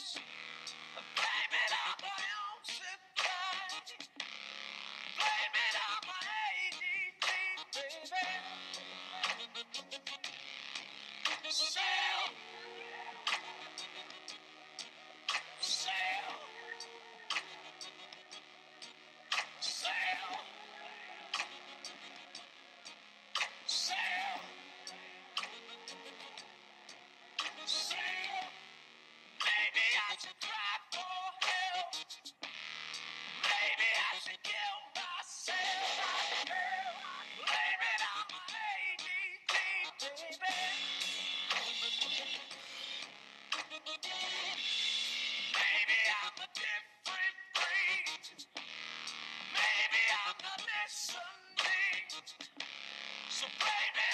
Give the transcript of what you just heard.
Blame it on my own supply. Blame it on my ADD, baby. Sail, sail, sail, sail, sail. Maybe I should cry for help. Maybe I should kill myself. Blame it on my ADD, baby. Maybe I'm a different breed. Maybe I'm not listening. So blame it